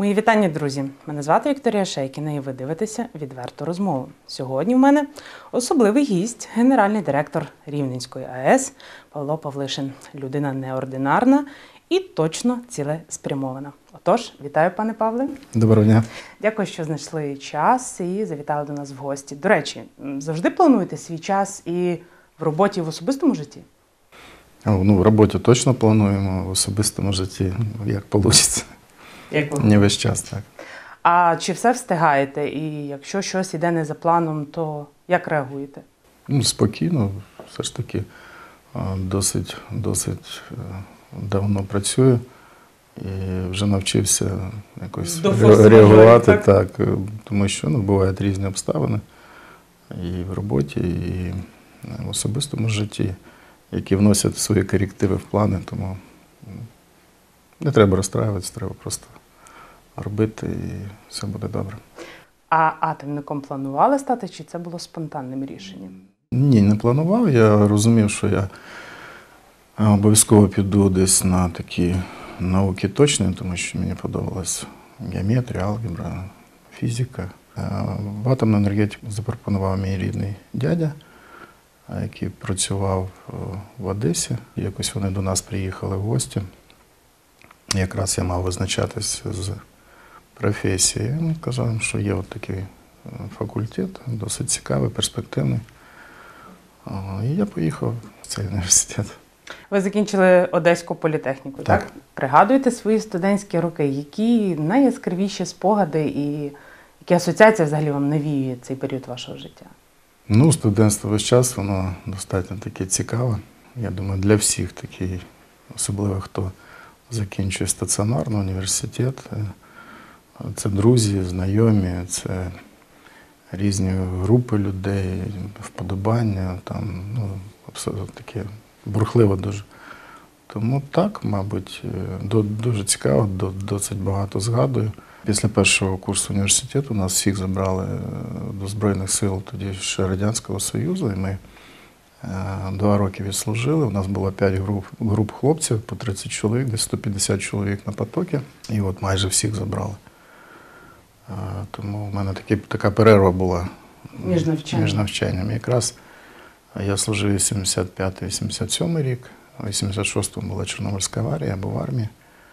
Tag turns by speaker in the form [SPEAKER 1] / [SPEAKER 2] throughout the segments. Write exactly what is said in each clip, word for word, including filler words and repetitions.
[SPEAKER 1] Мої вітання, друзі! Мене звати Вікторія Шейкіна і ви дивитеся «Відверту розмову». Сьогодні в мене особливий гість, генеральний директор Рівненської АЕС Павло Павлишин. Людина неординарна і точно цілеспрямована. Отож, вітаю, пане Павле.
[SPEAKER 2] Доброго дня.
[SPEAKER 1] Дякую, що знайшли час і завітали до нас в гості. До речі, завжди плануєте свій час і в роботі, і в особистому житті?
[SPEAKER 2] Ну, в роботі точно плануємо, в особистому житті, як вийде.
[SPEAKER 1] Як
[SPEAKER 2] не весь час, так.
[SPEAKER 1] А чи все встигаєте? І якщо щось йде не за планом, то як реагуєте?
[SPEAKER 2] Ну, спокійно, все ж таки досить, досить давно працюю і вже навчився якось реагувати, так? так, тому що ну, бувають різні обставини і в роботі, і в особистому житті, які вносять свої корективи в плани, тому не треба розстраюватися, треба просто робити і все буде добре.
[SPEAKER 1] А атомником планували стати, чи це було спонтанним рішенням?
[SPEAKER 2] Ні, не планував. Я розумів, що я обов'язково піду десь на такі науки точні, тому що мені подобалась геометрія, алгебра, фізика. В атомну енергетику запропонував мій рідний дядя, який працював в Одесі. Якось вони до нас приїхали в гості. Якраз я мав визначатись з професією. Він казав, що є от такий факультет, досить цікавий, перспективний. І я поїхав в цей університет.
[SPEAKER 1] Ви закінчили Одеську політехніку, так? так? Пригадуєте свої студентські роки. Які найяскравіші спогади і які асоціації взагалі вам навіює цей період вашого життя?
[SPEAKER 2] Ну, студентство весь час, воно достатньо таке цікаве. Я думаю, для всіх такий, особливо хто закінчує стаціонарний університет. Це друзі, знайомі, це різні групи людей, вподобання, там, ну, абсолютно таке бурхливо дуже. Тому так, мабуть, дуже цікаво, досить багато згадую. Після першого курсу університету нас всіх забрали до Збройних сил тоді ще Радянського Союзу, і ми два роки відслужили. У нас було п'ять груп, груп хлопців, по тридцять чоловік, десь сто п'ятдесят чоловік на потокі, і от майже всіх забрали. Тому в мене такі, така перерва була
[SPEAKER 1] між навчанням.
[SPEAKER 2] між навчанням. Якраз я служив вісімдесят п'ятий - вісімдесят сьомий рік, у вісімдесят шостому була Чорнобильська аварія, я був в армії.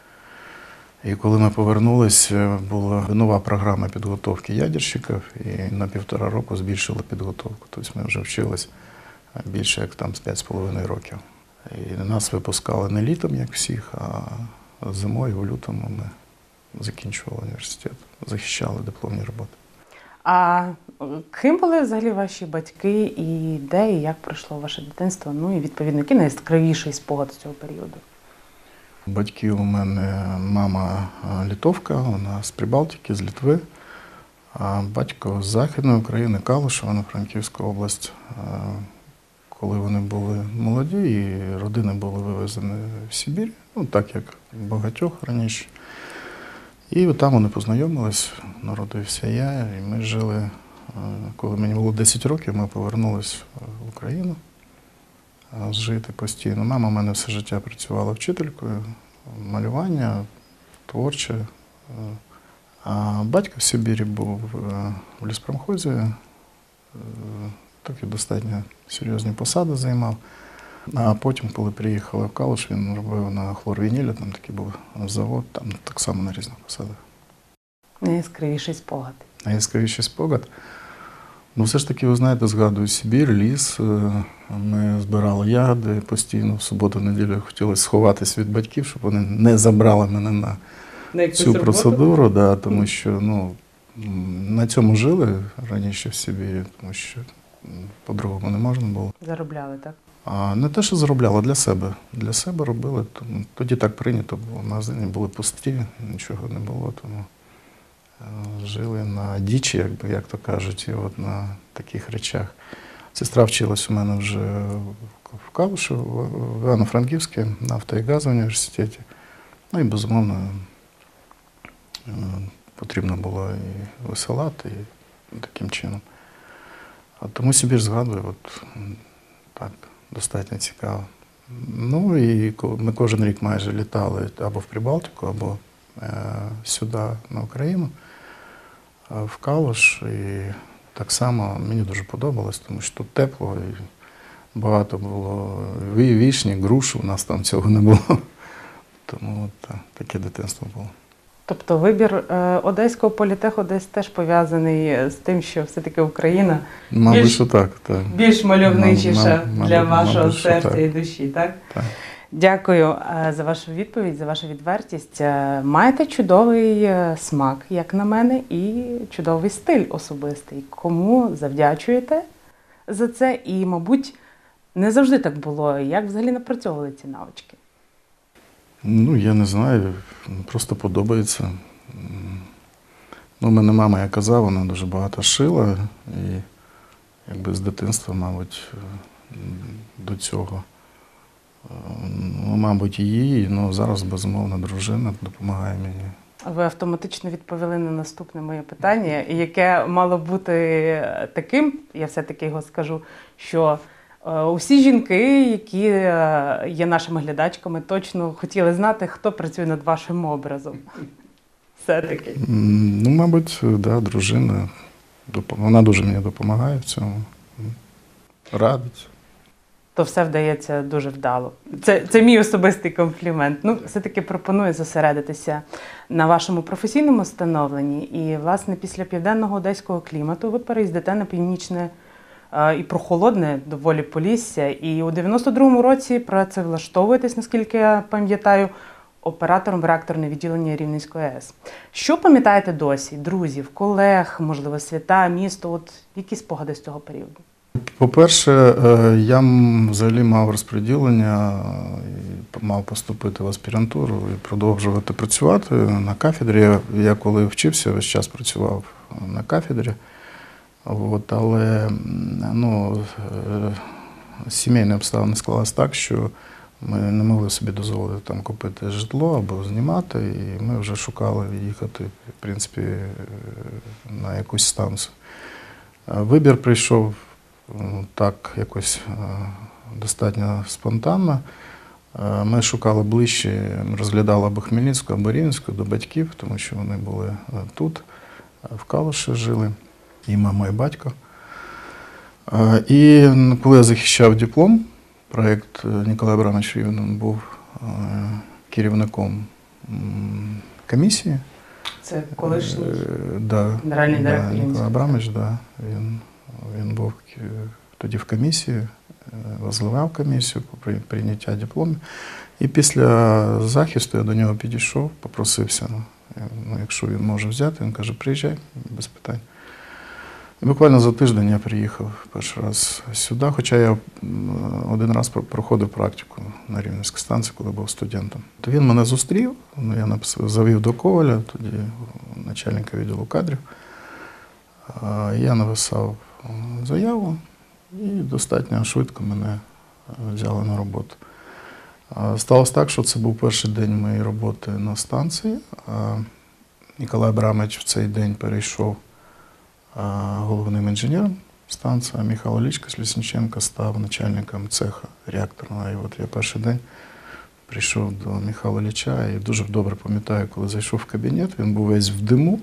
[SPEAKER 2] І коли ми повернулися, була нова програма підготовки ядерщиків, і на півтора року збільшили підготовку. Тобто ми вже вчились більше, як там з п'ять з половиною років. І нас випускали не літом, як всіх, а зимою, в лютому ми закінчували університет, захищали дипломні роботи.
[SPEAKER 1] А ким були взагалі ваші батьки і де, і як пройшло ваше дитинство? Ну і, відповідно, який найяскравіший спогад з цього періоду?
[SPEAKER 2] Батьки у мене, мама литовка, вона з Прибалтики, з Литви, а батько з Західної України, Калуш, Івано-Франківська область. Коли вони були молоді, і родини були вивезені в Сибір, ну так як багатьох раніше. І там вони познайомились, народився я, і ми жили, коли мені було десять років, ми повернулись в Україну жити постійно. Мама в мене все життя працювала вчителькою, малювання, творче. А батько в Сибірі був в ліспромхозі, такі достатньо серйозні посади займав. А потім, коли приїхали в Калуш, він робив на хлорвінілі, там такий був завод, там так само на різних посадах.
[SPEAKER 1] Найяскравіший спогад?
[SPEAKER 2] Найяскравіший спогад? Ну, все ж таки, ви знаєте, згадую Сибір, ліс. Ми збирали ягоди постійно, в суботу-неділю хотілося сховатися від батьків, щоб вони не забрали мене на, на цю процедуру, да, тому що ну, на цьому жили раніше в Сибірі, тому що по-другому не можна було.
[SPEAKER 1] Заробляли, так?
[SPEAKER 2] А не те, що заробляли, для себе. Для себе робили. Тому, тоді так прийнято було. Магазини були пусті, нічого не було, тому жили на дічі, як, як то кажуть, і от на таких речах. Сестра вчилась у мене вже в Калуші, в Івано-Франківській, нафто- і газ університеті. Ну і, безумовно, потрібно було і висилати, і таким чином. А тому Сибір згадую, от так, достатньо цікаво. Ну і ми кожен рік майже літали або в Прибалтику, або е, сюди, на Україну, е, в Калуш. І так само мені дуже подобалось, тому що тут тепло і багато було ві- вішні, груш, у нас там цього не було. Тому от, та, таке дитинство було.
[SPEAKER 1] Тобто вибір е, Одеського політеху десь теж пов'язаний з тим, що все-таки Україна
[SPEAKER 2] Мабуть,
[SPEAKER 1] більш,
[SPEAKER 2] що так. так.
[SPEAKER 1] більш мальовничіша
[SPEAKER 2] Мабуть, мабуть,
[SPEAKER 1] для вашого
[SPEAKER 2] мабуть, що
[SPEAKER 1] серця
[SPEAKER 2] так.
[SPEAKER 1] і душі, так?
[SPEAKER 2] Так.
[SPEAKER 1] Дякую е, за вашу відповідь, за вашу відвертість. Е, Маєте чудовий е, смак, як на мене, і чудовий стиль особистий. Кому завдячуєте за це? І, мабуть, не завжди так було. Як взагалі напрацьовували ці навички?
[SPEAKER 2] Ну, я не знаю, просто подобається. М, Ну, у мене мама, я казав, вона дуже багато шила, і якби з дитинства, мабуть, м, до цього. Е, Ну, мабуть, її, ну, зараз, безумовно, дружина допомагає мені.
[SPEAKER 1] Ви автоматично відповіли на наступне моє питання, яке мало бути таким, я все-таки його скажу, що е, усі жінки, які е, є нашими глядачками, точно хотіли знати, хто працює над вашим образом. Все-таки.
[SPEAKER 2] М, Ну, мабуть, да, дружина. Доп- Вона дуже мені допомагає в цьому. М, Радить.
[SPEAKER 1] То все вдається дуже вдало. Це, це мій особистий комплімент. Ну, все-таки пропоную зосередитися на вашому професійному становленні. І, власне, після південного одеського клімату ви переїздите на північне е, і прохолодне доволі Полісся. І у дев'яносто другому році працевлаштовуєтесь, наскільки я пам'ятаю, оператором в реакторне відділення Рівненської АЕС. Що пам'ятаєте досі? Друзів, колег, можливо, свята, місто? От які спогади з цього періоду?
[SPEAKER 2] По-перше, е, я м, взагалі мав розподілення, і мав поступити в аспірантуру і продовжувати працювати на кафедрі. Я, я коли вчився, весь час працював на кафедрі. От, але м, ну, е, сімейні обставини склалися так, що ми не могли собі дозволити там купити житло або знімати, і ми вже шукали їхати, в принципі, е, на якусь станцію. Е, Вибір прийшов е, так якось е, достатньо спонтанно. Е, Ми шукали ближче, розглядали або Хмельницьку, або Рівненську до батьків, тому що вони були е, тут, е, в Калуші жили, і мама, і батько. Е, І м, коли я захищав диплом, проєкт Ніколай Абрамович Рівнен був е, керівником м, комісії.
[SPEAKER 1] Це колишній
[SPEAKER 2] Е, да,
[SPEAKER 1] генеральний
[SPEAKER 2] да,
[SPEAKER 1] директор
[SPEAKER 2] Ніколай
[SPEAKER 1] Рівненської.
[SPEAKER 2] Абрамович, да, він, він був е, тоді в комісії, е, возглавляв комісію по при- прийняття дипломів. І після захисту я до нього підійшов, попросився, ну, якщо він може взяти, він каже, приїжджай, без питань. І буквально за тиждень я приїхав перший раз сюди, хоча я м, один раз про- проходив практику на Рівненській станції, коли був студентом. То він мене зустрів, ну, я написав, завів до Коваля, тоді начальника відділу кадрів. А, Я написав е, заяву і достатньо швидко мене е, взяли на роботу. А, Сталося так, що це був перший день моєї роботи на станції. А Ніколай Абрамович в цей день перейшов а, головним інженером станції, а Михайло Лічко з Лісниченка став начальником цеха реакторного. І от я перший день прийшов до Михайла Ліча і дуже добре пам'ятаю, коли зайшов в кабінет, він був весь в диму.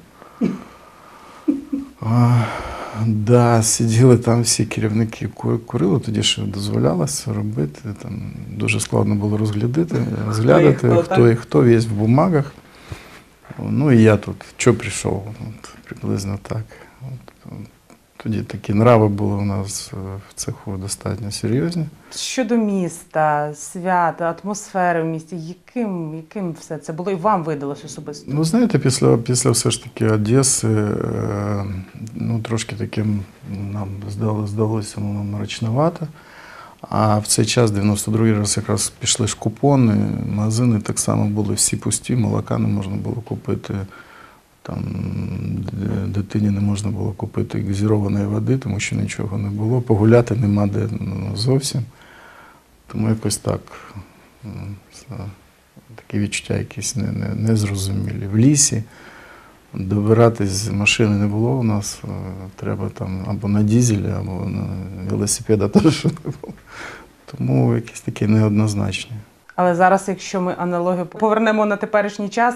[SPEAKER 2] А, да, сиділи там всі керівники, ку- курили, тоді ще дозволялося робити. Там дуже складно було розглядати, розглядати,
[SPEAKER 1] хто,
[SPEAKER 2] хто,
[SPEAKER 1] так?
[SPEAKER 2] і хто весь в бумагах. Ну і я тут, що прийшов, от, приблизно так. От, от, тоді такі нрави були у нас е, в цеху достатньо серйозні.
[SPEAKER 1] Щодо міста, свята, атмосфери в місті, яким, яким все це було і вам видалось особисто?
[SPEAKER 2] Ну, знаєте, після, після все ж таки Одеси, е, ну, трошки таким нам здало, здалося воно мрачновато. А в цей час, дев'яносто другий раз, якраз пішли ж купони, магазини так само були всі пусті, молока не можна було купити, там, д- дитині не можна було купити газірованої води, тому що нічого не було, погуляти нема де ну, зовсім. Тому якось так, м, це такі відчуття якісь не- не- незрозумілі. В лісі добиратись з машини не було у нас, е, треба там або на дізелі, або на велосипеда теж не було. Тому якісь такі неоднозначні.
[SPEAKER 1] Але зараз, якщо ми аналогію повернемо на теперішній час,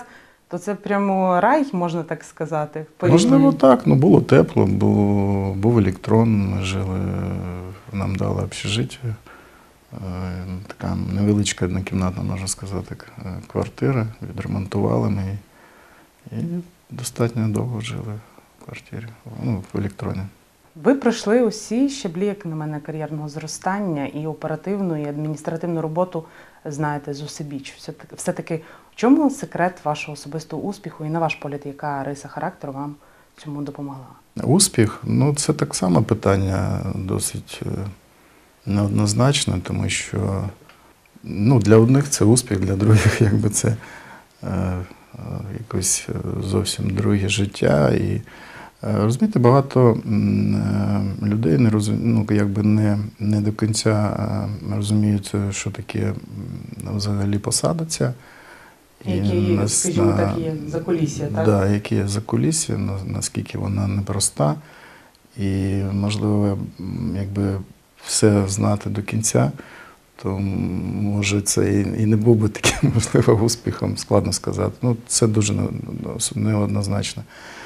[SPEAKER 1] То це прямо рай, можна так сказати? в
[SPEAKER 2] Можливо,
[SPEAKER 1] порівнянні?
[SPEAKER 2] так. Ну, було тепло, було, був електрон, ми жили, нам дали общежиття. Е, Така невеличка однокімнатна, можна сказати, к- квартира. Відремонтували ми її. І достатньо довго жили в квартирі, ну, в електроні.
[SPEAKER 1] Ви пройшли усі щаблі, як на мене, кар'єрного зростання, і оперативну, і адміністративну роботу знаєте зусибіч. Все-таки, все-таки в чому секрет вашого особистого успіху і, на ваш погляд, яка риса характеру вам цьому допомогла?
[SPEAKER 2] Успіх, ну це так само питання досить е, неоднозначне, тому що ну, для одних це успіх, для других якби це е, е, якось е, зовсім друге життя. І е, розумієте, багато м, е, людей не розум... ну, якби не, не до кінця е, розуміють, що таке м, взагалі посада ця.
[SPEAKER 1] Які є,
[SPEAKER 2] нас
[SPEAKER 1] скажімо
[SPEAKER 2] на-
[SPEAKER 1] так, є закулісся, так?
[SPEAKER 2] Да, які є закулісся, на- наскільки вона непроста. І, можливо, м, якби все знати до кінця, то м, може це і, і не був би таким, можливо, успіхом, складно сказати. Ну, це дуже не- неоднозначно.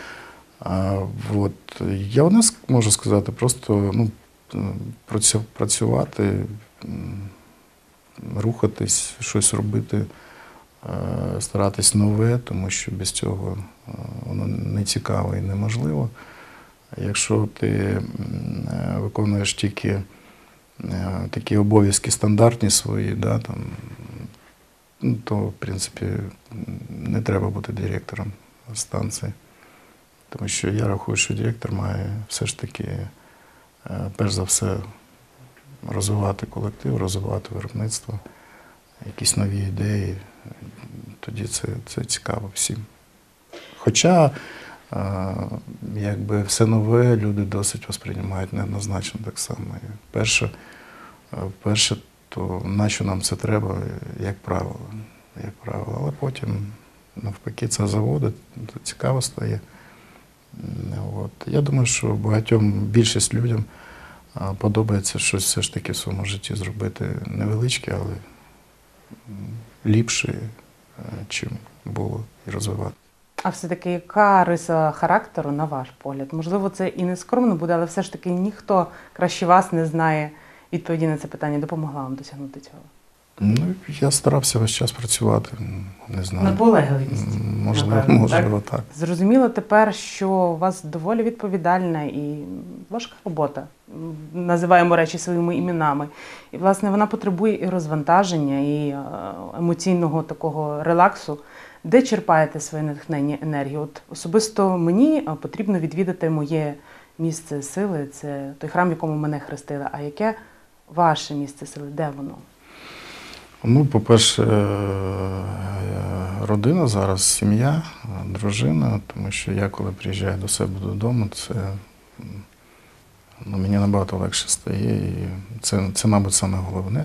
[SPEAKER 2] А, от, я одне ск- можу сказати, просто ну, працю- працювати, м, рухатись, щось робити. Е, старатись нове, тому що без цього е, воно не цікаво і неможливо. Якщо ти м, е, виконуєш тільки е, такі обов'язки стандартні свої, да, там, ну, то, в принципі, не треба бути директором станції. Тому що я рахую, що директор має все ж таки, е, перш за все, розвивати колектив, розвивати виробництво, якісь нові ідеї. Тоді це, це цікаво всім. Хоча, е, якби все нове люди досить восприймають неоднозначно так само. І перше, е, перше, то нащо нам це треба, як правило. Як правило. Але потім, навпаки, це заводить, то цікаво стає. От. Я думаю, що багатьом, більшість людям е, подобається щось все ж таки в своєму житті зробити невеличке, але ліпше, чим було, і розвивати.
[SPEAKER 1] А все-таки яка риса характеру, на ваш погляд? Можливо, це і не скромно буде, але все ж таки ніхто краще вас не знає відповіді на це питання, допомогла вам досягнути цього?
[SPEAKER 2] Ну, я старався весь час працювати, не знаю.
[SPEAKER 1] Наполегливість.
[SPEAKER 2] Можливо,
[SPEAKER 1] напевно,
[SPEAKER 2] можливо, так.
[SPEAKER 1] Зрозуміло тепер, що у вас доволі відповідальна і важка робота. Називаємо речі своїми іменами. І, власне, вона потребує і розвантаження, і е, емоційного такого релаксу. Де черпаєте своє натхнення, енергію? От особисто мені е, потрібно відвідати моє місце сили. Це той храм, в якому мене хрестили. А яке ваше місце сили? Де воно?
[SPEAKER 2] Ну, по-перше, родина зараз, сім'я, дружина, тому що я, коли приїжджаю до себе додому, це ну, мені набагато легше стає. І це, це, мабуть, саме головне.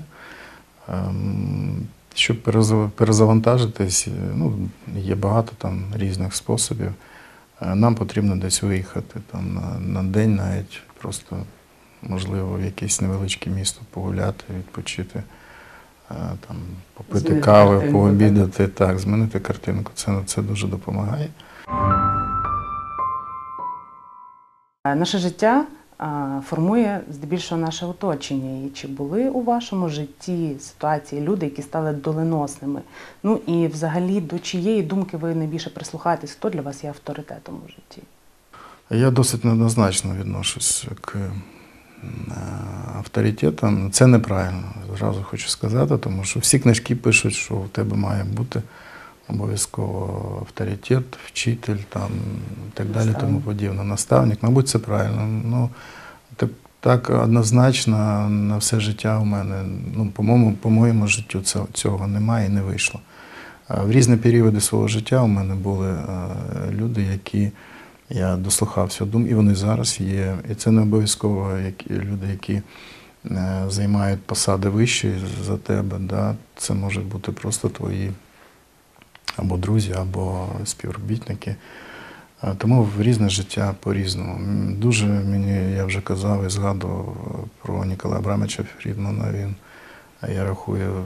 [SPEAKER 2] Щоб перезавантажитись, ну, є багато там різних способів. Нам потрібно десь виїхати там, на, на день навіть, просто, можливо, в якесь невеличке місто погуляти, відпочити. Там, попити
[SPEAKER 1] Змінити
[SPEAKER 2] кави,
[SPEAKER 1] картинку,
[SPEAKER 2] пообідати, так? так, змінити картинку. Це, це дуже допомагає.
[SPEAKER 1] Наше життя а, формує здебільшого наше оточення. І чи були у вашому житті ситуації люди, які стали доленосними? Ну і взагалі до чиєї думки ви найбільше прислухаєтесь? Хто для вас є авторитетом у житті?
[SPEAKER 2] Я досить неоднозначно відношусь к авторитетам. Це неправильно, зразу хочу сказати, тому що всі книжки пишуть, що у тебе має бути обов'язково авторитет, вчитель там, і так далі, тому подібне. Наставник, мабуть, це правильно. Ну, так, так однозначно на все життя у мене, ну, по-моєму, по моєму життю цього немає і не вийшло. В різні періоди свого життя у мене були люди, які я дослухався думок, і вони зараз є. І це не обов'язково люди, які займають посади вищі за тебе. Да? Це можуть бути просто твої або друзі, або співробітники. Тому в різне життя по-різному. Дуже мені, я вже казав і згадував про Ніколая Абрамовича Фрідмана. Він, я рахую,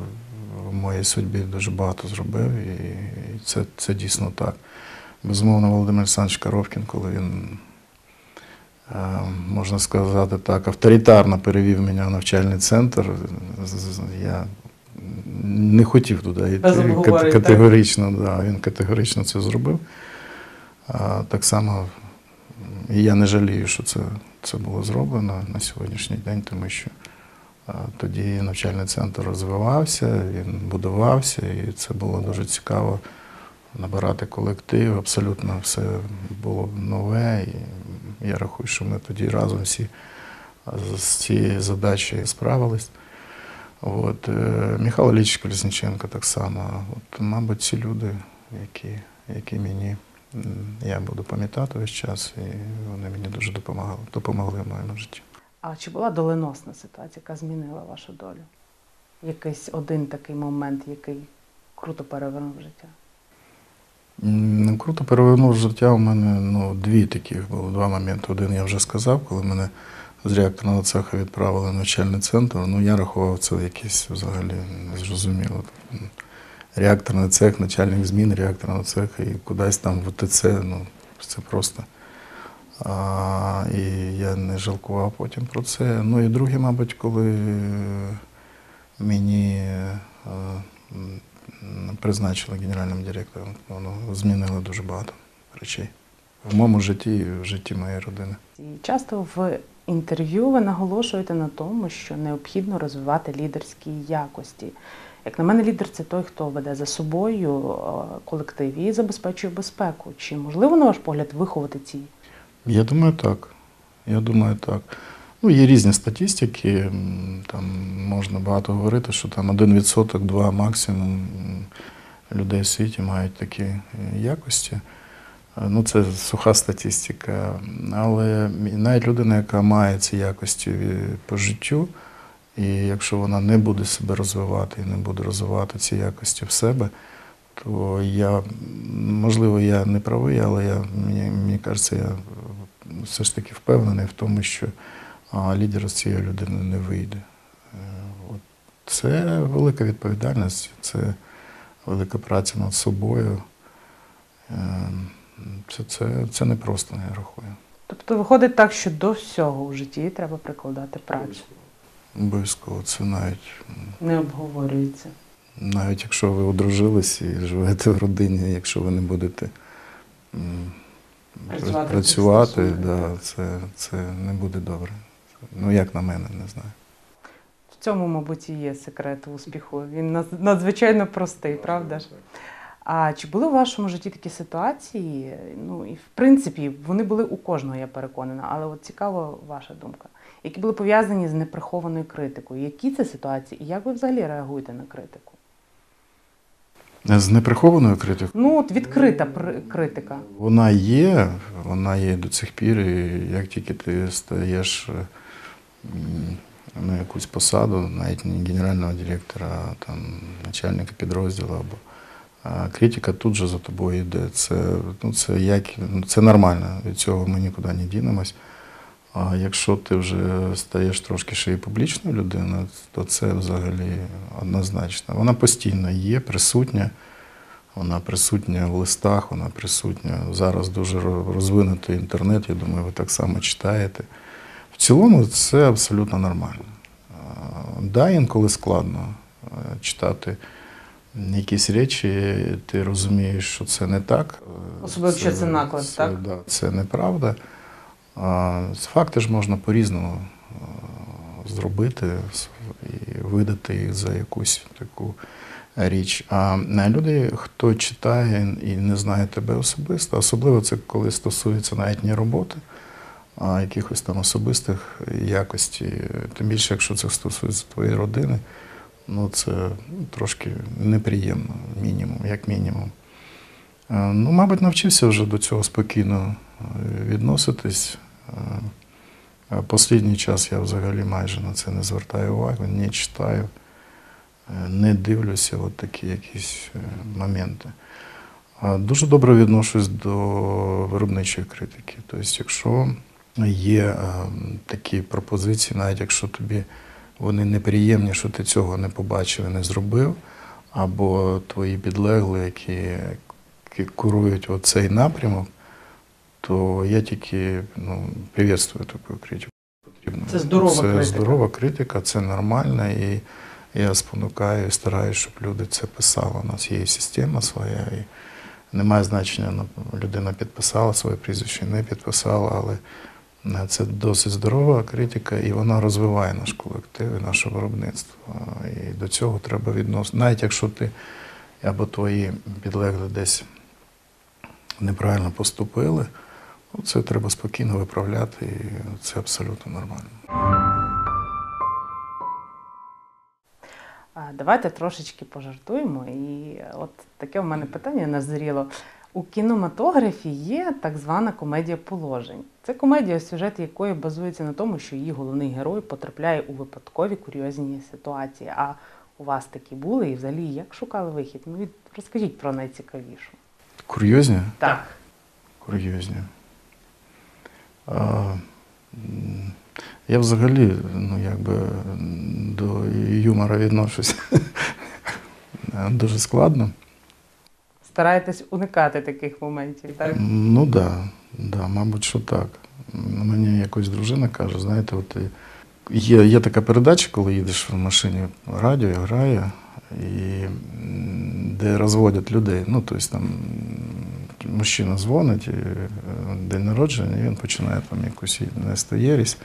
[SPEAKER 2] в моїй судьбі дуже багато зробив, і це, це дійсно так. Безумовно, Володимир Олександрович Коровкін, коли він, можна сказати так, авторитарно перевів мене в навчальний центр, я не хотів туди йти, категорично, да, він категорично це зробив. А, так само і я не жалію, що це, це було зроблено на сьогоднішній день, тому що а, тоді навчальний центр розвивався, він будувався, і це було дуже цікаво набирати колектив, абсолютно все було нове, і я рахую, що ми тоді разом всі з цією задачею справились. От, Михайло Ілліч Колесніченко так само. От, мабуть, ці люди, які, які мені, я буду пам'ятати весь час, і вони мені дуже допомагали, допомогли в моєму житті.
[SPEAKER 1] А чи була доленосна ситуація, яка змінила вашу долю? Якийсь один такий момент, який круто перевернув життя?
[SPEAKER 2] Ну, круто перевернув життя у мене, ну, дві таких було, два моменти. Один я вже сказав, коли мене з реакторного цеха відправили в навчальний центр. Ну, я рахував, це якесь взагалі незрозуміло. Реакторний цех, начальник змін реакторного цеха і кудись там в ОТЦ, ну, це просто. А, і я не жалкував потім про це. Ну і друге, мабуть, коли мені а, призначили генеральним директором, воно змінило дуже багато речей в моєму житті і в житті моєї родини.
[SPEAKER 1] І часто в інтерв'ю ви наголошуєте на тому, що необхідно розвивати лідерські якості. Як на мене, лідер – це той, хто веде за собою колектив і забезпечує безпеку. Чи можливо, на ваш погляд, виховати ці?
[SPEAKER 2] Я думаю, так. Я думаю, так. Ну, є різні статистики, там можна багато говорити, що там один відсоток, два максимум людей в світі мають такі якості. Ну, це суха статистика, але навіть людина, яка має ці якості по життю, і якщо вона не буде себе розвивати і не буде розвивати ці якості в себе, то я, можливо, я не правий, але я, мені, мені кажеться, я все ж таки впевнений в тому, що лідер з цієї людини не вийде. От. Це велика відповідальність, це велика праця над собою. Це, це, це не просто, я рахую.
[SPEAKER 1] Тобто виходить так, що до всього у житті треба прикладати працю?
[SPEAKER 2] Обов'язково. Це навіть...
[SPEAKER 1] Не обговорюється.
[SPEAKER 2] Навіть якщо ви одружились і живете в родині, якщо ви не будете працювати, працювати да, це, це не буде добре. Ну, як на мене, не знаю.
[SPEAKER 1] В цьому, мабуть, і є секрет успіху. Він надзвичайно простий, правда ж? А чи були у вашому житті такі ситуації, ну і в принципі вони були у кожного, я переконана, але от цікава ваша думка, які були пов'язані з неприхованою критикою? Які це ситуації і як ви взагалі реагуєте на критику?
[SPEAKER 2] З неприхованою критикою?
[SPEAKER 1] Ну от відкрита критика.
[SPEAKER 2] Вона є, вона є до цих пір, і як тільки ти стаєш на якусь посаду, навіть не генерального директора, а там начальника підрозділу або критика тут же за тобою йде. Це, ну, це, як, це нормально, від цього ми нікуди не дінемось. А якщо ти вже стаєш трошки ще і публічною людиною, то це взагалі однозначно. Вона постійно є, присутня. Вона присутня в листах, вона присутня. Зараз дуже розвинутий інтернет, я думаю, ви так само читаєте. В цілому це абсолютно нормально. Да, інколи складно читати якісь речі, ти розумієш, що це не так.
[SPEAKER 1] Особливо, якщо це наклад,
[SPEAKER 2] це,
[SPEAKER 1] так?
[SPEAKER 2] Да, це неправда. Факти ж можна по-різному зробити і видати їх за якусь таку річ. А люди, хто читає і не знає тебе особисто, особливо це коли стосується навіть не роботи, а якихось там особистих якостей, тим більше, якщо це стосується твоєї родини, ну це трошки неприємно, мінімум, як мінімум. Ну, мабуть, навчився вже до цього спокійно відноситись. Останній час я взагалі майже на це не звертаю уваги, не читаю, не дивлюся от такі якісь моменти. Дуже добре відношусь до виробничої критики. Тобто, якщо є такі пропозиції, навіть якщо тобі вони неприємні, що ти цього не побачив і не зробив, або твої підлеглі, які, які курують оцей напрямок, то я тільки ну, привітствую таку критику.
[SPEAKER 1] Це здорова
[SPEAKER 2] це
[SPEAKER 1] критика.
[SPEAKER 2] Це здорова критика, це нормально, і я спонукаю і стараюся, щоб люди це писали. У нас є і система своя, і немає значення, людина підписала своє прізвище, не підписала, але це досить здорова критика, і вона розвиває наш колектив і наше виробництво. І до цього треба відносити. Навіть якщо ти або твої підлеглі десь неправильно поступили, це треба спокійно виправляти, і це абсолютно нормально.
[SPEAKER 1] Давайте трошечки пожартуємо. І от таке в мене питання назріло. У кінематографі є так звана комедія положень. Це комедія, сюжет якої базується на тому, що її головний герой потрапляє у випадкові курйозні ситуації. А у вас такі були? І взагалі, як шукали вихід? Ну, від... розкажіть про найцікавішу.
[SPEAKER 2] Курйозні?
[SPEAKER 1] Так.
[SPEAKER 2] Курйозні. А, я взагалі, ну, якби, до юмора відношусь дуже складно.
[SPEAKER 1] Стараєтесь уникати таких моментів, так?
[SPEAKER 2] Ну так, да, да, мабуть, що так. Мені якось дружина каже, знаєте, от є, є така передача, коли їдеш в машині, радіо грає, і де розводять людей. Ну, тобто там мужчина дзвонить, день народження, і він починає там якусь нести єресь.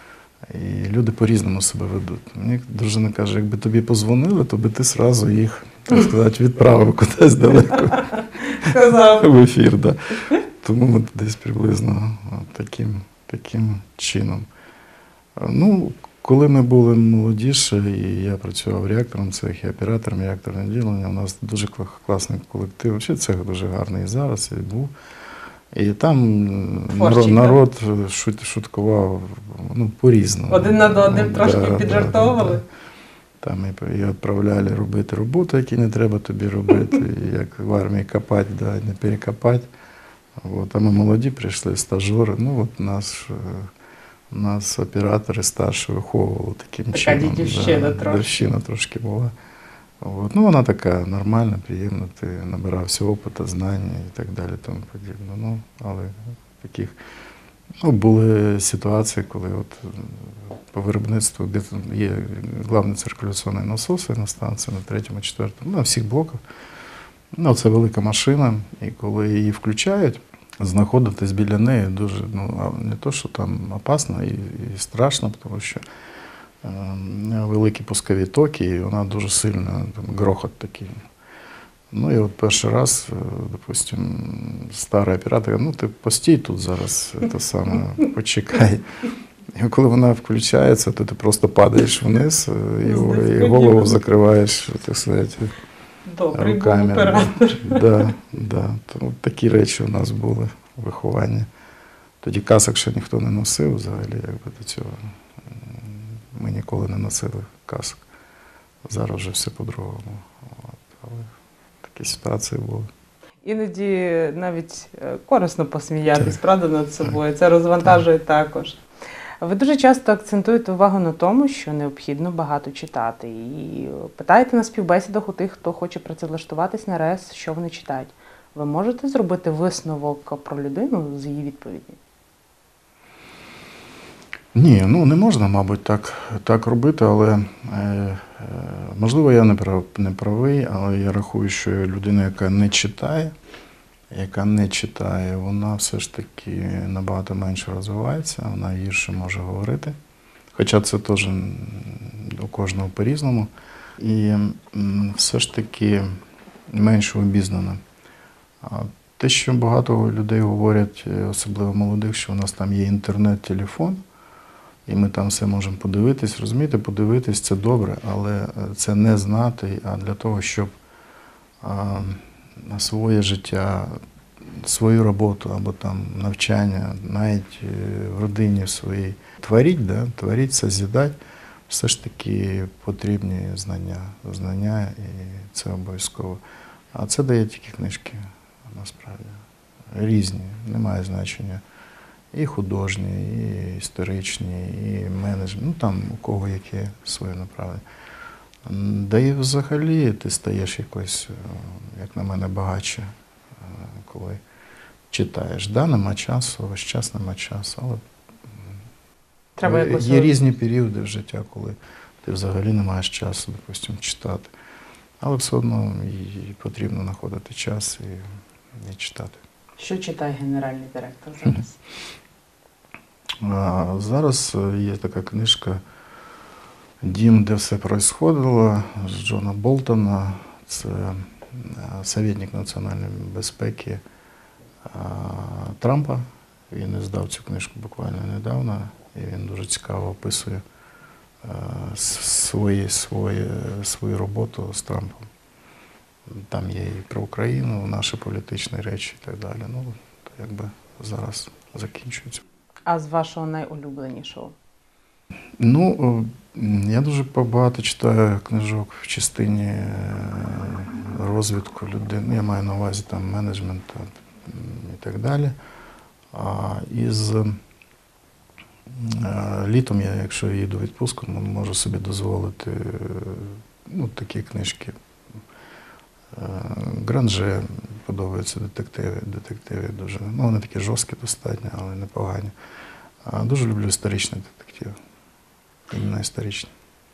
[SPEAKER 2] І люди по-різному себе ведуть. Мені дружина каже, якби тобі позвонили, то би ти одразу їх, так сказати, відправив кудись далеко в ефір. Да. Тому от десь приблизно таким, таким чином. Ну, коли ми були молодіші, і я працював реактором цех, і оператором реакторного відділення, у нас дуже класний колектив. Взагалі цех дуже гарний і зараз, і був. І там народ, народ шут, шуткував, ну, по-різному.
[SPEAKER 1] Один над одним трошки
[SPEAKER 2] да,
[SPEAKER 1] піджартовували?
[SPEAKER 2] Да, да. Там і, і відправляли робити роботу, які не треба тобі робити, і як в армії копати, да, не перекопати. От, а ми молоді прийшли, стажери. Ну, от нас, нас оператори старші виховували таким
[SPEAKER 1] така
[SPEAKER 2] чином.
[SPEAKER 1] Така дідівщина
[SPEAKER 2] да,
[SPEAKER 1] трошки.
[SPEAKER 2] Дівчина трошки була. От. Ну, вона така нормальна, приємна, ти набирався опиту, знання і так далі, тому подібне. Ну, але таких, ну, були ситуації, коли от по виробництву, де є головний циркуляційний насос на станції, на третьому, четвертому, на всіх блоках. Ну, це велика машина, і коли її включають, знаходитись біля неї дуже, ну, не то, що там опасно і, і страшно, тому що великі пускові токи, і вона дуже сильно, там, грохот такий. Ну і от перший раз, допустим, старий оператор, ну ти постій тут зараз, це саме, почекай. І коли вона включається, то ти просто падаєш вниз і, і голову закриваєш, так сказати,
[SPEAKER 1] Добрий
[SPEAKER 2] руками.
[SPEAKER 1] був оператор.
[SPEAKER 2] Да, да. Тому такі речі у нас були в вихованні. Тоді касок ще ніхто не носив взагалі, якби до цього. Ми ніколи не носили касок. Зараз вже все по-другому. Але такі ситуації були.
[SPEAKER 1] Іноді навіть корисно посміятись, правда, над собою. Це розвантажує також. Ви дуже часто акцентуєте увагу на тому, що необхідно багато читати. І питаєте на співбесідах у тих, хто хоче працевлаштуватись на РЕС, що вони читають. Ви можете зробити висновок про людину з її відповіді?
[SPEAKER 2] Ні, ну не можна, мабуть, так, так робити, але е, е, можливо, я не, прав, не правий, але я рахую, що людина, яка не читає, яка не читає, вона все ж таки набагато менше розвивається, вона гірше може говорити. Хоча це теж у кожного по-різному. І все ж таки менше обізнана. Те, що багато людей говорять, особливо молодих, що у нас там є інтернет, телефон, і ми там все можемо подивитись. Розумієте, подивитись – це добре, але це не знати, а для того, щоб а, своє життя, свою роботу або там навчання, навіть в родині своїй творіть, да? творіть, созидати, все ж таки потрібні знання, знання, і це обов'язково. А це дає тільки книжки, насправді, різні, немає значення. І художні, і історичні, і менеджмент, ну там у кого яке своє направлення. Да і взагалі ти стаєш якось, як на мене, багатше, коли читаєш. Да, нема часу, весь час нема часу, але
[SPEAKER 1] Треба якось
[SPEAKER 2] є різні періоди в життя, коли ти взагалі не маєш часу, допустимо, читати. Але все одно і потрібно знаходити час і, і читати.
[SPEAKER 1] Що читає генеральний директор зараз?
[SPEAKER 2] А зараз є така книжка «Дім, де все происходило» з Джона Болтона. Це советник національної безпеки Трампа. Він іздав цю книжку буквально недавно, і він дуже цікаво описує свої, свої, свою роботу з Трампом. Там є і про Україну, наші політичні речі і так далі. Ну, якби зараз закінчується.
[SPEAKER 1] А з вашого найулюбленішого?
[SPEAKER 2] Ну, я дуже багато читаю книжок в частині розвитку людини. Я маю на увазі там менеджмент і так далі. А із літом я, якщо їду в відпустку, можу собі дозволити ну, такі книжки. Гранже подобаються детективи, детективи дуже. Ну, вони такі жорсткі достатньо, але непогані. А дуже люблю історичний детектив. Іменно історичний.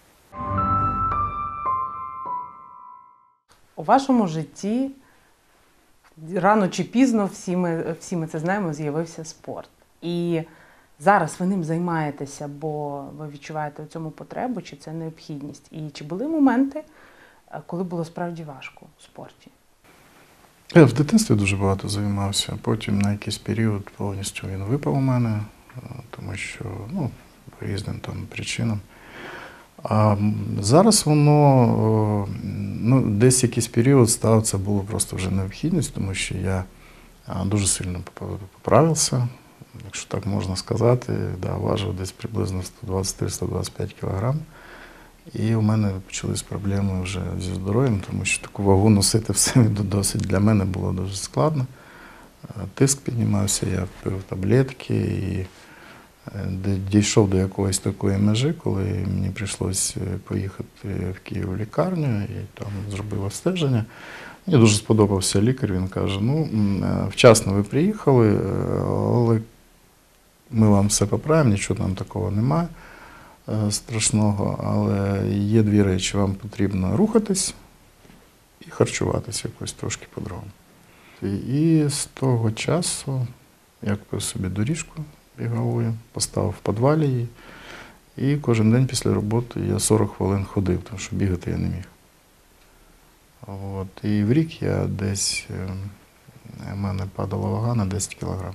[SPEAKER 1] У вашому житті рано чи пізно, всі ми, всі ми це знаємо, з'явився спорт. І зараз ви ним займаєтеся, бо ви відчуваєте у цьому потребу, чи це необхідність? І чи були моменти, коли було справді важко у спорті?
[SPEAKER 2] Я в дитинстві дуже багато займався, потім на якийсь період повністю він випав у мене, тому що, ну, по різним там причинам. А зараз воно, ну, десь якийсь період став, це було просто вже необхідність, тому що я дуже сильно поправився, якщо так можна сказати, да, важив десь приблизно сто двадцять три - сто двадцять п'ять кілограм. І у мене почались проблеми вже зі здоров'ям, тому що таку вагу носити в собі досить для мене було дуже складно. Тиск піднімався, я пив таблетки і дійшов до якоїсь такої межі, коли мені прийшлося поїхати в Київ в лікарню і там зробив обстеження. Мені дуже сподобався лікар, він каже, ну, вчасно ви приїхали, але ми вам все поправимо, нічого там такого немає страшного, але є дві речі, вам потрібно рухатись і харчуватися якось трошки по-другому. І з того часу я купив собі доріжку бігову, поставив в підвалі її, і кожен день після роботи я сорок хвилин ходив, тому що бігати я не міг. От. І в рік я десь, у мене падала вага на десять кілограм.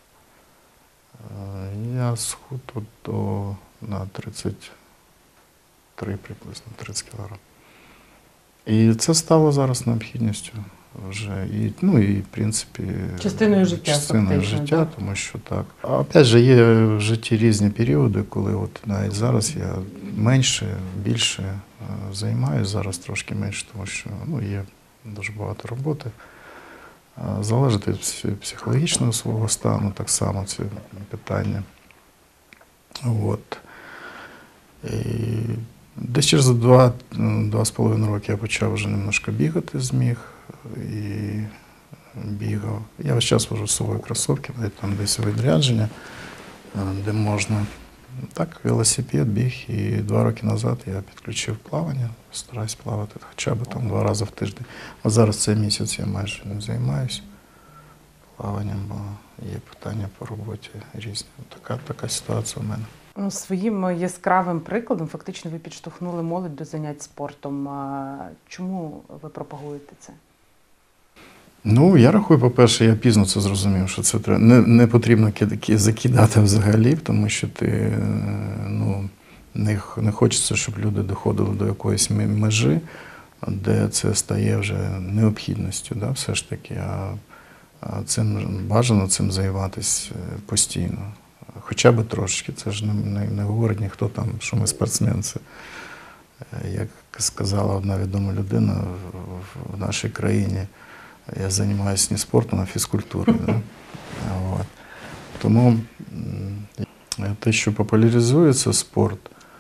[SPEAKER 2] Я схуд до на тридцять три приблизно, тридцять кілограм. І це стало зараз необхідністю вже, і, ну і в принципі
[SPEAKER 1] частиною життя,
[SPEAKER 2] частиною життя, тому що так. А опять же, є в житті різні періоди, коли от навіть зараз я менше, більше займаюся, зараз трошки менше, тому що ну, є дуже багато роботи. Залежить від психологічного свого стану, так само це питання. От. І десь через два, два з половиною роки я почав вже немножко бігати, зміг, і бігав. Я весь час вожу з собою кросівки, там десь відрядження, де можна. Так, велосипед, біг, і два роки назад я підключив плавання, стараюсь плавати хоча б там два рази в тиждень. А зараз цей місяць я майже не займаюся плаванням, бо є питання по роботі різні. Така, така ситуація у мене.
[SPEAKER 1] Ну, своїм яскравим прикладом фактично ви підштовхнули молодь до занять спортом. Чому ви пропагуєте це?
[SPEAKER 2] Ну, я рахую, по-перше, я пізно це зрозумів, що це треба. Не, не потрібно закидати взагалі, тому що ти, ну, не, не хочеться, щоб люди доходили до якоїсь межі, де це стає вже необхідністю, да, все ж таки. А, а цим бажано цим займатися постійно. Хоча б трошки. Це ж не, не, не говорить ніхто там, що ми спортсмен. Це, як сказала одна відома людина в, в нашій країні, я займаюся не спортом, а фізкультурою. Да? От. Тому те, що популяризується спорт,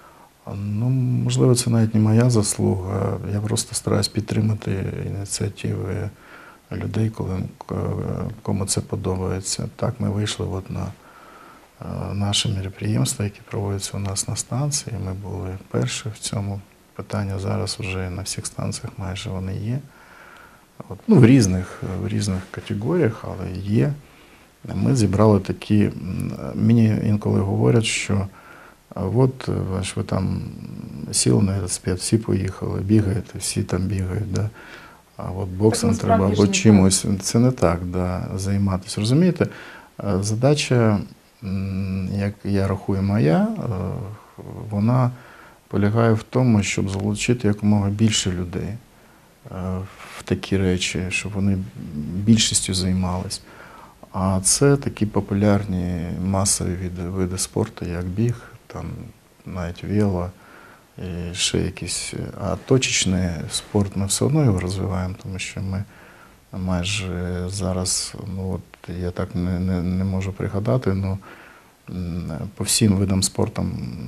[SPEAKER 2] Ну, можливо, це навіть не моя заслуга. Я просто стараюсь підтримати ініціативи людей, коли, кому це подобається. Так, ми вийшли от на наше мероприємство, яке проводиться у нас на станції. Ми були перші в цьому питанні. Зараз вже на всіх станціях майже вони є. От, ну, в різних, в різних категоріях, але є. Ми зібрали такі, мені інколи говорять, що от ваш, ви там сіли на велосипед, всі поїхали, бігаєте, всі там бігають. Да? А от боксом
[SPEAKER 1] Так,
[SPEAKER 2] треба або чимось. Це не так, да, займатися. Розумієте, задача, як я рахую, моя, вона полягає в тому, щоб залучити якомога більше людей в такі речі, щоб вони більшістю займались. А це такі популярні масові види, види спорту, як біг, там навіть вело, і ще якісь. А точечний спорт ми все одно його розвиваємо, тому що ми майже зараз, ну от я так не, не, не можу пригадати, ну по всім видам спорту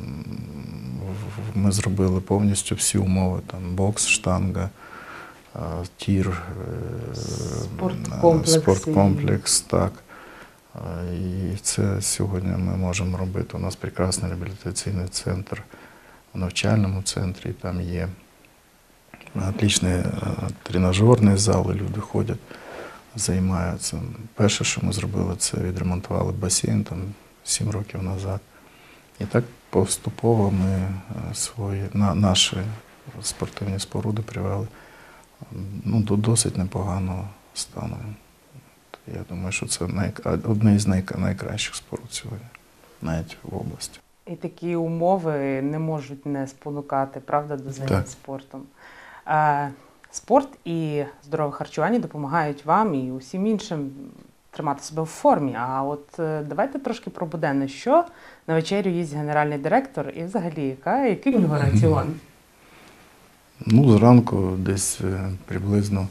[SPEAKER 2] ми зробили повністю всі умови, там бокс, штанга, тір,
[SPEAKER 1] спорткомплекс,
[SPEAKER 2] спорткомплекс, так. І це сьогодні ми можемо робити. У нас прекрасний реабілітаційний центр в навчальному центрі, там є отличні тренажерні зали, люди ходять, займаються. Перше, що ми зробили, це відремонтували басейн там сім років назад. І так поступово ми свої, на, наші спортивні споруди привели ну, до досить непоганого стану. Я думаю, що це най... одне із най... найкращих споруд сьогодні, навіть в області.
[SPEAKER 1] І такі умови не можуть не спонукати, правда, до занять спортом. Е, спорт і здорове харчування допомагають вам і усім іншим тримати себе в формі. А от е, давайте трошки про буденне. Що на вечерю їсть генеральний директор і взагалі яка, який в нього раціон?
[SPEAKER 2] Ну, зранку десь приблизно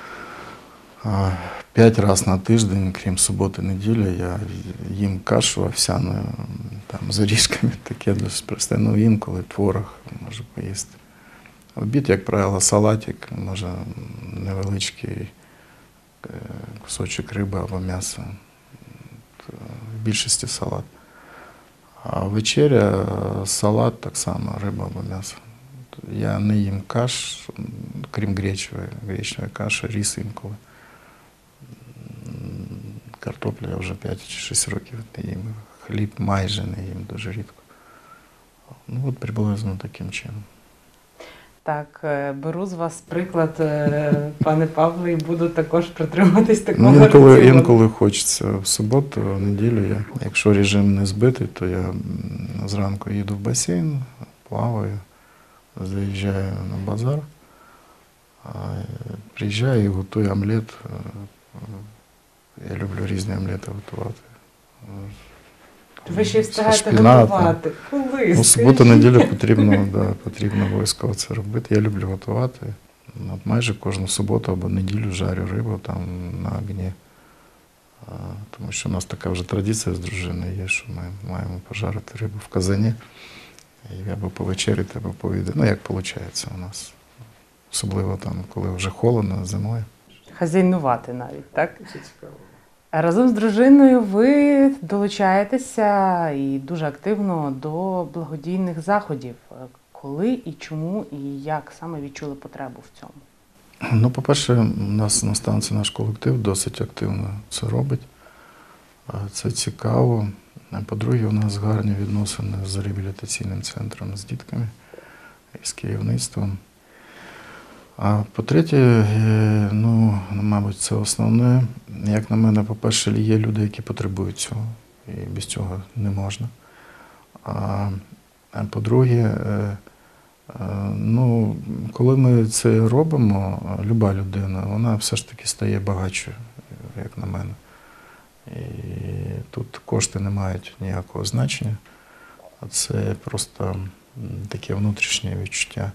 [SPEAKER 2] п'ять разів на тиждень, крім суботи-неділі, я їм кашу овсяну, там, з орішками, таке досить просте. Ну, інколи творог можу поїсти. Обід, як правило, салатик, може невеличкий кусочок риби або м'яса. В більшості салат. А вечеря салат так само, риба або м'ясо. Я не їм каш, крім гречової, гречневої каші, рис інколи. Картоплю я вже п'ять чи шість років не їм. Хліб майже не їм, дуже рідко. Ну от приблизно таким чином.
[SPEAKER 1] Так, беру з вас приклад, пане Павле, і буду також притримуватись такого
[SPEAKER 2] ну, інколи,
[SPEAKER 1] раціону.
[SPEAKER 2] інколи хочеться в суботу, в неділю. Я, якщо режим не збитий, то я зранку їду в басейн, плаваю, заїжджаю на базар, приїжджаю і готую омлет. Я люблю різні омлети готувати.
[SPEAKER 1] Ви ще встигаєте
[SPEAKER 2] Шпінат,
[SPEAKER 1] готувати? Коли?
[SPEAKER 2] Ну, суботу-неділю потрібно, да, потрібно обов'язково це робити. Я люблю готувати. От майже кожну суботу або неділю жарю рибу там на огні. А, тому що у нас така вже традиція з дружиною є, що ми маємо пожарити рибу в казані. І або повечеряти, або поїдати. Ну, як виходить у нас. Особливо там, коли вже холодно, зимою.
[SPEAKER 1] Хазяйнувати навіть, так? Це цікаво. Разом з дружиною ви долучаєтеся і дуже активно до благодійних заходів. Коли і чому, і як саме відчули потребу в цьому?
[SPEAKER 2] Ну, по-перше, у нас на станції наш колектив досить активно це робить. Це цікаво. По-друге, у нас гарні відносини з реабілітаційним центром, з дітками і з керівництвом. А по-третє, ну, мабуть, це основне. Як на мене, по-перше, є люди, які потребують цього, і без цього не можна. А по-друге, ну, коли ми це робимо, люба людина, вона все ж таки стає багатшою, як на мене. І тут кошти не мають ніякого значення, а це просто таке внутрішнє відчуття.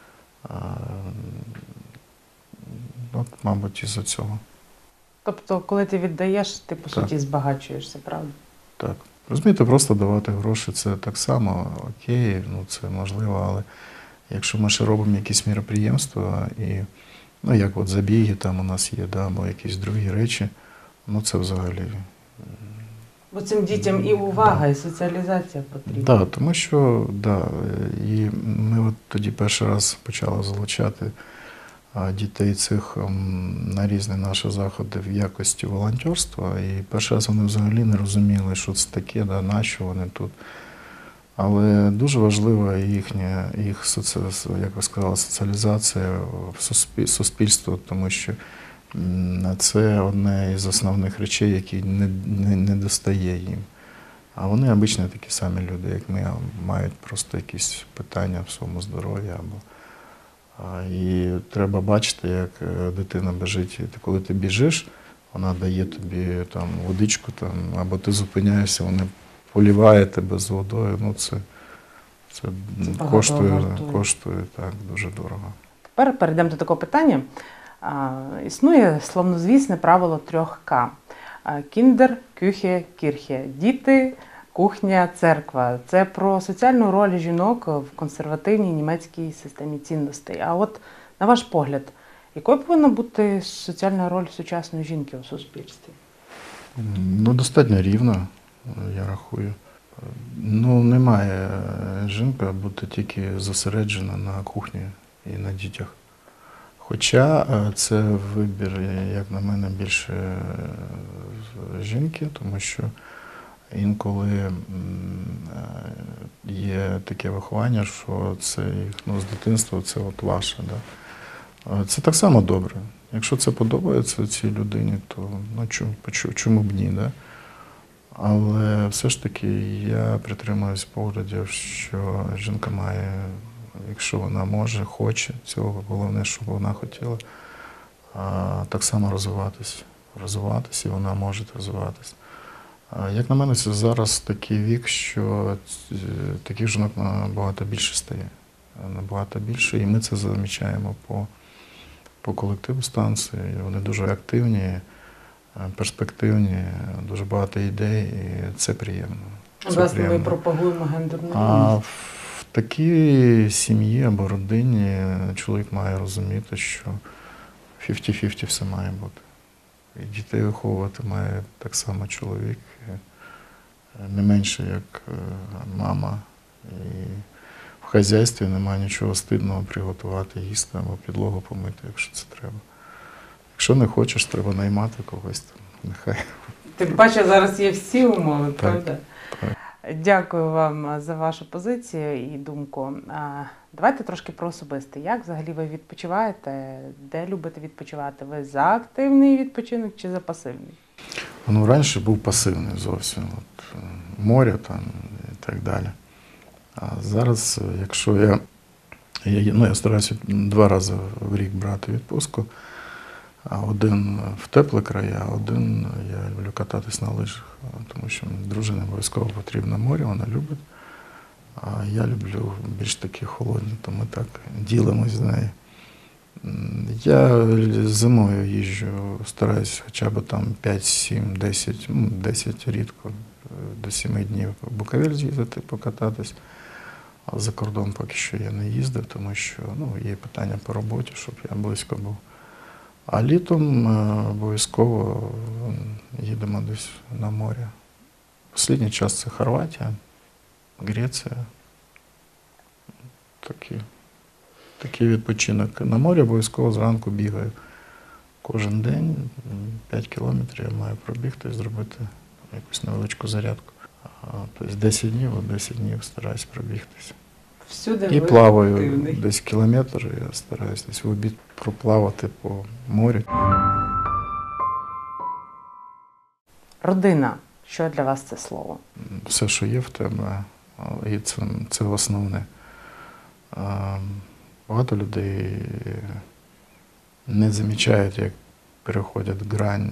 [SPEAKER 2] От, мабуть, із-за цього.
[SPEAKER 1] Тобто, коли ти віддаєш, ти, по
[SPEAKER 2] Так.
[SPEAKER 1] суті, збагачуєшся, правда?
[SPEAKER 2] Так. Розумієте, просто давати гроші це так само окей, ну це можливо, але якщо ми ще робимо якісь міроприємства, і, ну як от забіги там у нас є, да, або якісь другі речі, ну це взагалі.
[SPEAKER 1] Бо цим дітям і увага, і соціалізація потрібна.
[SPEAKER 2] Так, да, тому що, да, і ми от тоді перший раз почали залучати дітей цих на різні наші заходи в якості волонтерства. І перший раз вони взагалі не розуміли, що це таке, да, на що вони тут. Але дуже важлива їхня, їх, як ви сказали, соціалізація в суспільство, тому що це одне із основних речей, які не, не, не достає їм. А вони обичні такі самі люди, як ми, мають просто якісь питання в своєму здоров'ї. Або... І треба бачити, як дитина біжить. І коли ти біжиш, вона дає тобі там водичку, там, або ти зупиняєшся, вона поліває тебе з водою. Ну, це, це, це коштує, коштує так, дуже дорого.
[SPEAKER 1] Тепер перейдемо до такого питання. А, існує славнозвісне правило трьох К. Кіндер, кюхе, кірхе. Діти, кухня, церква. Це про соціальну роль жінок в консервативній німецькій системі цінностей. А от, на ваш погляд, якою повинна бути соціальна роль сучасної жінки у суспільстві?
[SPEAKER 2] Ну, достатньо рівна, я рахую. Ну, не має жінка бути тільки зосереджена на кухні і на дітях. Хоча це вибір, як на мене, більше жінки, тому що інколи є таке виховання, що це ну, з дитинства це от ваше. Да? Це так само добре. Якщо це подобається цій людині, то ну, чому, чому б ні? Да? Але все ж таки я притримуюсь поглядів, що жінка має, якщо вона може, хоче цього, головне, щоб вона хотіла, так само розвиватись. Розвиватись, і вона може розвиватись. Як на мене, це зараз такий вік, що таких жінок набагато більше стає. Набагато більше, і ми це замічаємо по, по колективу станції. Вони дуже активні, перспективні, дуже багато ідей, і це приємно. Це
[SPEAKER 1] Власне,
[SPEAKER 2] приємно.
[SPEAKER 1] ми пропагуємо гендерну рівність.
[SPEAKER 2] А в такій сім'ї або родині чоловік має розуміти, що п'ятдесят на п'ятдесят все має бути. І дітей виховувати має так само чоловік, не менше, як мама. І в хазяйстві немає нічого стидного приготувати, їсти або підлогу помити, якщо це треба. Якщо не хочеш, треба наймати когось там, нехай.
[SPEAKER 1] Тим паче зараз є всі умови,
[SPEAKER 2] Так,
[SPEAKER 1] правда?
[SPEAKER 2] так.
[SPEAKER 1] Дякую вам за вашу позицію і думку. Давайте трошки про особисте. Як взагалі ви відпочиваєте? Де любите відпочивати? Ви за активний відпочинок чи за пасивний?
[SPEAKER 2] Ну, раніше був пасивний зовсім. От, море там і так далі. А зараз, якщо я, я, ну, я стараюся два рази в рік брати відпустку, а один в теплі края, а один я люблю кататись на лижах, тому що дружині обов'язково потрібно море, вона любить. А я люблю більш такі холодні, то ми так ділимось з нею. Я зимою їжджу, стараюсь хоча б там п'ять, сім, десять, ну, десять рідко, до семи днів в Буковель з'їздити, покататись. А за кордон поки що я не їздив, тому що ну, є питання по роботі, щоб я близько був. А літом обов'язково їдемо десь на море. Останній час це Хорватія, Греція. Такий, такий відпочинок. На морі обов'язково зранку бігаю. Кожен день п'ять кілометрів я маю пробігти, зробити якусь невеличку зарядку. Тобто десять днів, десять днів стараюсь пробігтися.
[SPEAKER 1] Всюди
[SPEAKER 2] і
[SPEAKER 1] ви
[SPEAKER 2] плаваю
[SPEAKER 1] активний.
[SPEAKER 2] Десь кілометр, я стараюсь десь в обід проплавати по морю.
[SPEAKER 1] Родина. Що для вас це слово?
[SPEAKER 2] Все, що є в тебе, і це, це основне. Багато людей не замічають, як переходять грань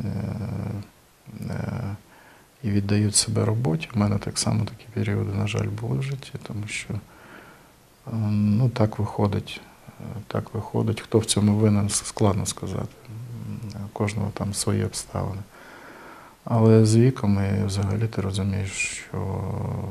[SPEAKER 2] і віддають себе роботі. У мене так само такі періоди, на жаль, були в житті, тому що ну, так виходить. Так виходить. Хто в цьому винен, складно сказати. У кожного там свої обставини. Але з віком і взагалі ти розумієш, що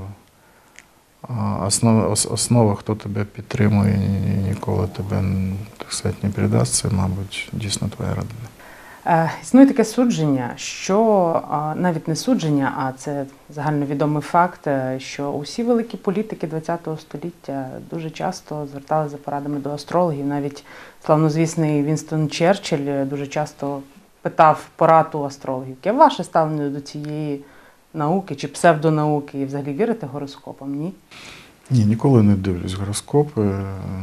[SPEAKER 2] а, основа, ос- основа, хто тебе підтримує, і ніколи тебе, так сказати, не передасть, це, мабуть, дійсно твоя родина.
[SPEAKER 1] Е, Існує таке судження, що а, навіть не судження, а це загальновідомий факт, е, що усі великі політики ХХ століття дуже часто зверталися за порадами до астрологів. Навіть славнозвісний Вінстон Черчилль дуже часто питав порад у астрологів. Яке ваше ставлення до цієї науки чи псевдонауки? І взагалі вірите гороскопам? Ні?
[SPEAKER 2] Ні, ніколи не дивлюсь гороскопи.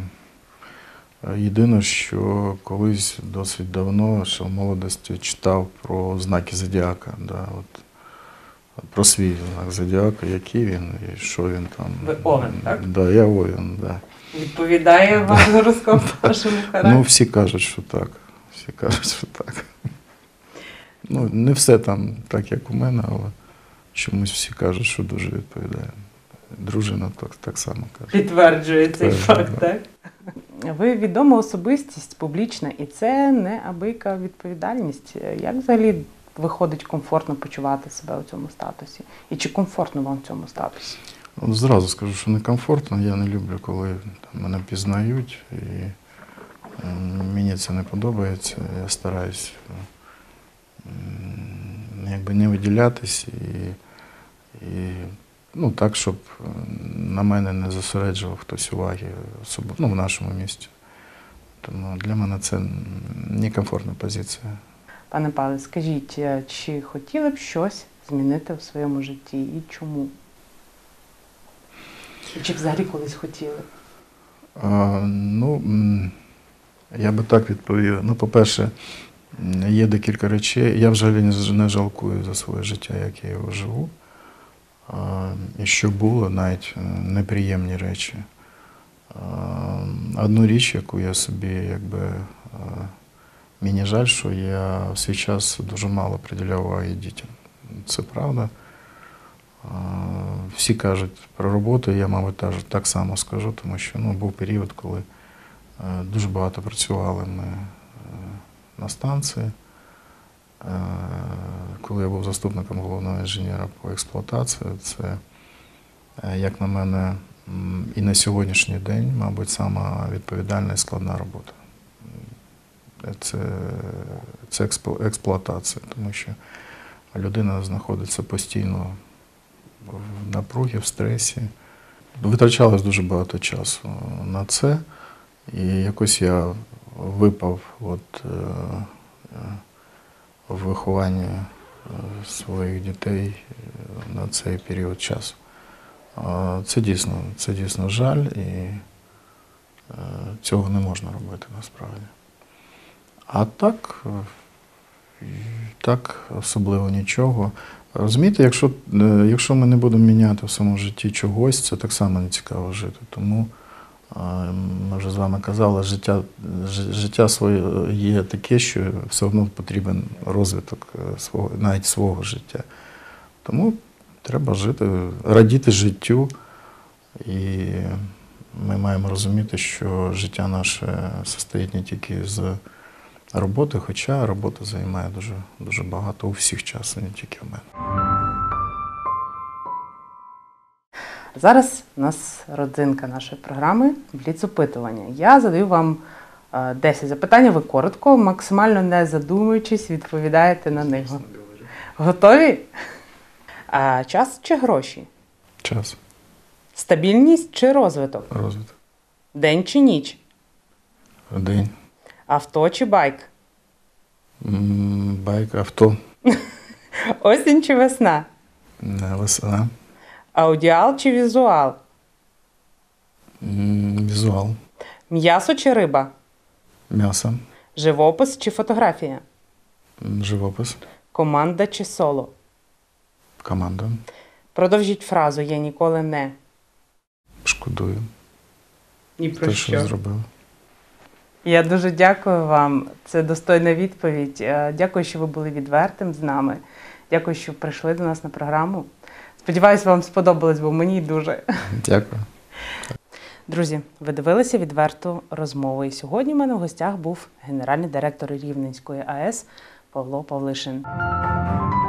[SPEAKER 2] Єдине, що колись досить давно, ще в молодості, читав про знаки зодіака. Да, от, про свій знак зодіака, який він і що він там.
[SPEAKER 1] Ви Овен, так?
[SPEAKER 2] Да, я Овен, да.
[SPEAKER 1] Відповідає ваш гороскоп вашому характеру?
[SPEAKER 2] Ну, всі кажуть, що так. Всі кажуть, що так. Ну, не все там так, як у мене, але чомусь всі кажуть, що дуже відповідає. Дружина так, так само каже.
[SPEAKER 1] Підтверджує цей
[SPEAKER 2] Так,
[SPEAKER 1] факт,
[SPEAKER 2] да.
[SPEAKER 1] так? Ви відома особистість, публічна, і це неабияка відповідальність. Як взагалі виходить комфортно почувати себе у цьому статусі? І чи комфортно вам в цьому статусі?
[SPEAKER 2] От зразу скажу, що некомфортно. Я не люблю, коли там, мене пізнають, і е, мені це не подобається. Я стараюсь е, якби не виділятись і, і ну, так, щоб на мене не зосереджував хтось уваги, особливо ну, в нашому місті. Тому для мене це некомфортна позиція.
[SPEAKER 1] Пане Павле, скажіть, чи хотіли б щось змінити в своєму житті і чому? І чи взагалі колись хотіли?
[SPEAKER 2] А, ну, м, я би так відповів. Ну, по-перше, є декілька речей. Я взагалі не ж- не жалкую за своє життя, як я його живу. А, і що було, навіть е, неприємні речі. А, одну річ, яку я собі, якби, е, мені жаль, що я в свій час дуже мало приділяв уваги дітям. Це правда. А, всі кажуть про роботу, я, мабуть, теж так само скажу, тому що ну, був період, коли е, дуже багато працювали ми е, на станції. Е, Коли я був заступником головного інженера по експлуатації, це, е, як на мене, м, і на сьогоднішній день, мабуть, сама відповідальна і складна робота. Е, Це, це експлу- експлуатація, тому що людина знаходиться постійно в напругі, в стресі. Витрачалось дуже багато часу на це, і якось я випав от, е, е, в вихованні е, своїх дітей е, на цей період часу. А Це дійсно, це дійсно жаль, і е, цього не можна робити насправді. А так, е, так особливо нічого. Розумієте, якщо, е, якщо ми не будемо міняти в своєму житті чогось, це так само не цікаво жити. Тому е, ми вже з вами казали, життя, жи- життя своє є таке, що все одно потрібен розвиток е, свого, навіть свого життя. Тому треба жити, радіти життю, і ми маємо розуміти, що життя наше состоїть не тільки з роботи, хоча робота займає дуже, дуже багато у всіх часу, не тільки в мене.
[SPEAKER 1] Зараз у нас родзинка нашої програми «Бліц-опитування». Я задаю вам е, десять запитань, ви коротко, максимально не задумуючись, відповідаєте на них. Готові? А, час чи гроші?
[SPEAKER 2] Час,
[SPEAKER 1] Стабільність чи розвиток?
[SPEAKER 2] розвиток,
[SPEAKER 1] День чи ніч?
[SPEAKER 2] день,
[SPEAKER 1] Авто чи байк?
[SPEAKER 2] М, байк, авто,
[SPEAKER 1] Осінь чи весна?
[SPEAKER 2] е, весна,
[SPEAKER 1] Аудіал чи візуал?
[SPEAKER 2] М, візуал,
[SPEAKER 1] М'ясо чи риба?
[SPEAKER 2] м'ясо,
[SPEAKER 1] Живопис чи фотографія?
[SPEAKER 2] м, живопис,
[SPEAKER 1] Команда чи соло?
[SPEAKER 2] команда,
[SPEAKER 1] Продовжіть фразу «Я ніколи не».
[SPEAKER 2] шкодую,
[SPEAKER 1] Ні
[SPEAKER 2] те, що зробив.
[SPEAKER 1] Я дуже дякую вам. Це достойна відповідь. Е, Дякую, що ви були відвертим з нами. Дякую, що прийшли до нас на програму. Сподіваюсь, вам сподобалось, бо мені дуже.
[SPEAKER 2] Дякую.
[SPEAKER 1] Друзі, ви дивилися відверту розмову. І сьогодні в мене в гостях був генеральний директор Рівненської АЕС Павло Павлишин.